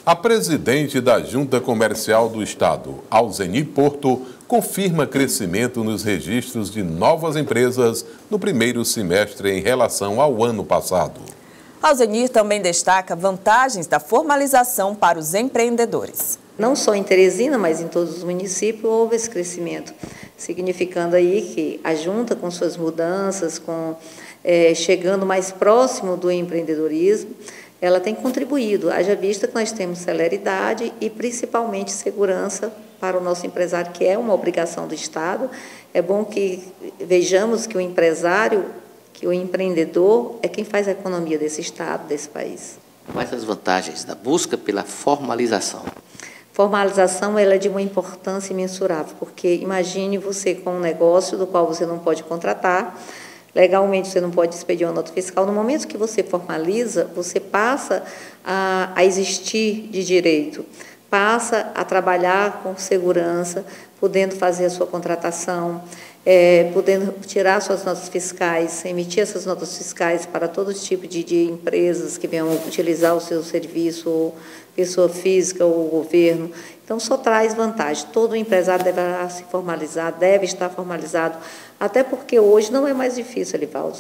A presidente da Junta Comercial do Estado, Alzeni Porto, confirma crescimento nos registros de novas empresas no primeiro semestre em relação ao ano passado. Alzenir também destaca vantagens da formalização para os empreendedores. Não só em Teresina, mas em todos os municípios houve esse crescimento, significando aí que a Junta, com suas mudanças, chegando mais próximo do empreendedorismo, ela tem contribuído, haja vista que nós temos celeridade e principalmente segurança para o nosso empresário, que é uma obrigação do Estado. É bom que vejamos que o empresário, que o empreendedor é quem faz a economia desse Estado, desse país. Quais as vantagens da busca pela formalização? Formalização ela é de uma importância imensurável, porque imagine você com um negócio do qual você não pode contratar, legalmente você não pode expedir uma nota fiscal. No momento que você formaliza, você passa a existir de direito, passa a trabalhar com segurança, podendo fazer a sua contratação, podendo tirar suas notas fiscais, emitir essas notas fiscais para todo tipo de empresas que venham utilizar o seu serviço, ou pessoa física ou governo. Então, só traz vantagem. Todo empresário deverá se formalizar, deve estar formalizado, até porque hoje não é mais difícil, Elivaldo.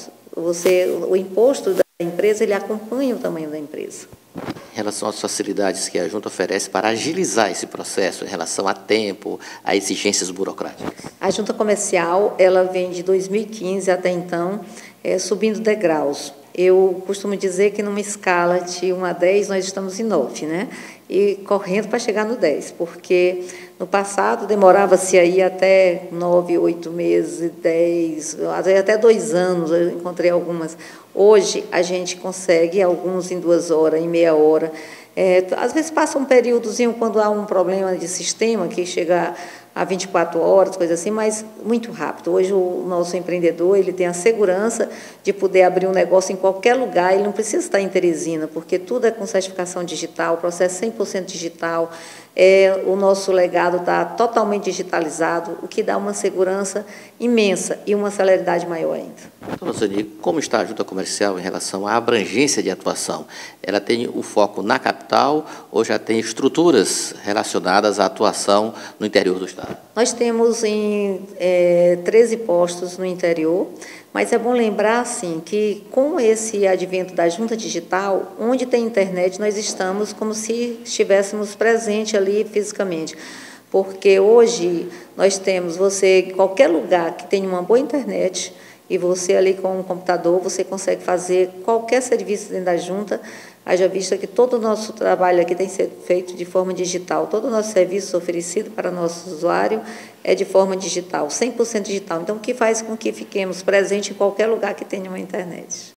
O imposto da empresa, ele acompanha o tamanho da empresa. Em relação às facilidades que a Junta oferece para agilizar esse processo, em relação a tempo, a exigências burocráticas? A Junta Comercial, ela vem de 2015 até então, subindo degraus. Eu costumo dizer que numa escala de 1 a 10, nós estamos em 9, né? E correndo para chegar no 10, porque no passado demorava-se aí até 9, 8 meses, 10, até 2 anos, eu encontrei algumas. Hoje, a gente consegue, alguns em 2 horas, em meia hora. Às vezes passa um períodozinho quando há um problema de sistema, que chega a 24 horas, coisa assim, mas muito rápido. Hoje o nosso empreendedor ele tem a segurança de poder abrir um negócio em qualquer lugar, ele não precisa estar em Teresina, porque tudo é com certificação digital, o processo é 100% digital, o nosso legado está totalmente digitalizado, o que dá uma segurança imensa e uma celeridade maior ainda. Doutora Alzeni, como está a Junta Comercial em relação à abrangência de atuação? Ela tem o foco na capital ou já tem estruturas relacionadas à atuação no interior do Estado? Nós temos 13 postos no interior, mas é bom lembrar assim, que com esse advento da Junta Digital, onde tem internet, nós estamos como se estivéssemos presentes ali fisicamente. Porque hoje nós temos em qualquer lugar que tenha uma boa internet, e você ali com um computador, você consegue fazer qualquer serviço dentro da Junta, haja vista que todo o nosso trabalho aqui tem sido feito de forma digital, todo o nosso serviço oferecido para o nosso usuário é de forma digital, 100% digital. Então, o que faz com que fiquemos presentes em qualquer lugar que tenha uma internet.